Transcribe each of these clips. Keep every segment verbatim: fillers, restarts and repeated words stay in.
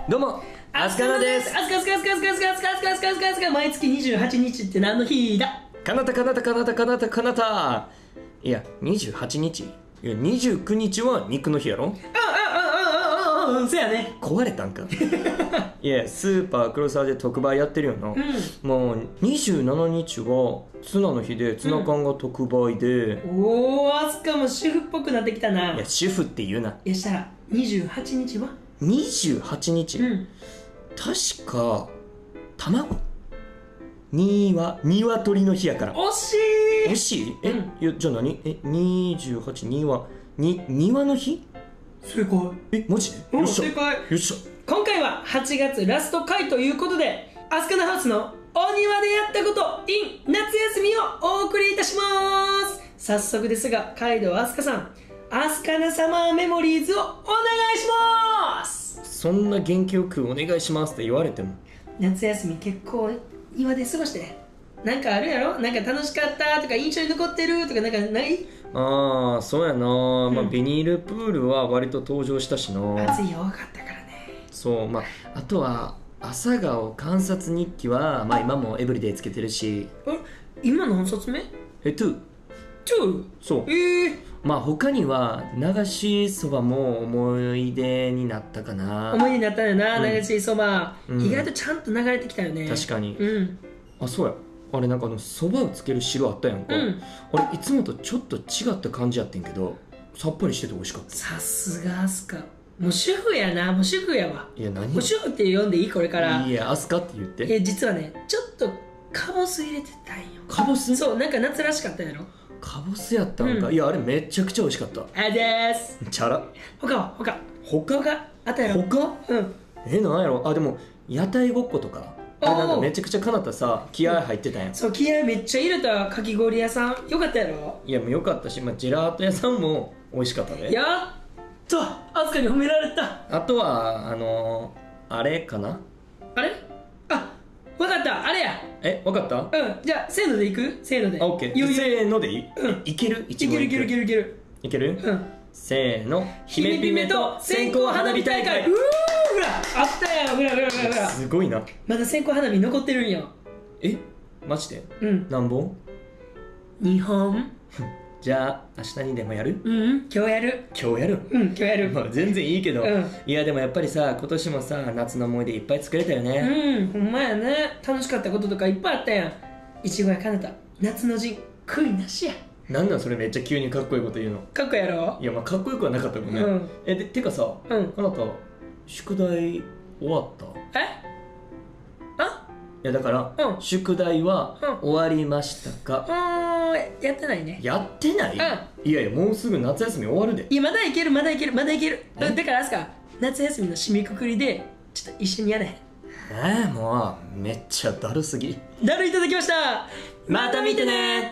どうも、アスカナです。 アスカアスカアスカアスカアスカアスカアスカアスカアスカアスカ毎月にじゅうはちにちって何の日だ？ かなたかなたかなたかなたかなた。いや、にじゅうはちにち。いや、にじゅうくにちは肉の日やろ。 ああああああああそうやね。 壊れたんか。いや、スーパー黒沢で特売やってるよな。 うん、 もうにじゅうしちにちはツナの日でツナ缶が特売で、 うん、おお、アスカも主婦っぽくなってきたな。 いや、主婦って言うな。 いやしたらにじゅうはちにちはにじゅうはちにち、 うん、 確か卵には鶏の日やから。 惜しい惜しい。え、 うん、 いや、じゃあ何？え、にじゅうはちにはに庭の日？ 正解。 え、マジで？ うん、 よっしゃ正解。 よっしゃ。 今回ははちがつラスト回ということで、アスカナハウスのお庭でやったこと in 夏休みをお送りいたします。早速ですが、カイドウアスカさん、アスカナサマーメモリーズをお願いします。 そんな元気よくお願いしますって言われても。 夏休み結構庭で過ごしてなんかあるやろ？なんか楽しかったとか印象に残ってるとかなんかない？ ああ、そうやな、 うん、 まあビニールプールは割と登場したしな。 暑いよ多かったからね。 そう、まああとは朝顔観察日記はまあ今もエブリデイつけてるし。 え、今何冊目？ え、トゥトゥ？ そう。 ええー、 まあ他には流しそばも思い出になったかな。 思い出になったよな、 うん、 流しそば、うん、意外とちゃんと流れてきたよね。 確かに。 うん。 あ、そうや、あれなんかあのそばをつける汁あったやんか、うん、あれいつもとちょっと違った感じやってんけどさっぱりしてて美味しかった。 さすがアスカ、もう主婦やな、もう主婦やわ。 いや、何もう主婦って呼んでいい？これから。 いや、アスカって言って。 え、実はね、ちょっとカボス入れてたんよ。 カボス？ そう、なんか夏らしかったやろ。 カボスやったんか、うん、いや、あれめちゃくちゃ美味しかった。 あでーす。 チャラ。 他は他他他あったやろ。 他？うん。え、なんやろ。あ、でも屋台ごっことか、あれなんかめちゃくちゃかなったさ、気合入ってたんや、うん、 そう、気合めっちゃ入れたかき氷屋さんよかったやろ。 いや、もうよかったし、まあ、ジェラート屋さんも美味しかったね。 やっとアスカに褒められた。 あとはあのー、あれかな。 あれ？あ、わかった、あれや。 え、わかった？ うん、じゃあせーのでいく？せーので。 あ、オッケー。せーのでいい？ うん、 いける？ いけるいけるいけるいけるいける？ うん。 せーの、姫ピメと線香花火大会。 うー、ほら、あったやん、ほらほらほらほら。 すごいな。 まだ線香花火残ってるんよ。 え、マジで？ うん。 何本？ にほん。 じゃあ明日にでもやる？ うん、今日やる。 今日やる？ うん、今日やる。 まあ全然いいけど、 うん、 いやでもやっぱりさ、今年もさ、夏の思い出いっぱい作れたよね。 うん、ほんまやね。楽しかったこととかいっぱいあったやん。いちごやかなた、夏の陣、悔いなしや。 なんなんそれ、めっちゃ急にかっこいいこと言うの。 かっこやろ？ いや、まあかっこよくはなかったもんね。うん、え、で、てかさ、 うん、 あなた宿題終わった？ え？あ？ いやだから、うん、宿題は終わりましたか？ うん、やってないね。 やってない？うん、いやいや、もうすぐ夏休み終わるで。 いや、まだいけるまだいけるまだいける。だからアスカ、夏休みの締めくくりでちょっと一緒にやれへん？ えー、もうめっちゃだるすぎ。 だるいただきました。 また見てね。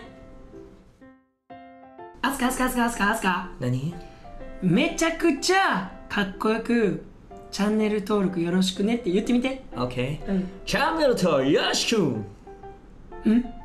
アスカアスカアスカアスカアスカ、 何？ めちゃくちゃかっこよくチャンネル登録よろしくねって言ってみて。 オッケー。 うん。 チャンネル登録よろしく。 うん。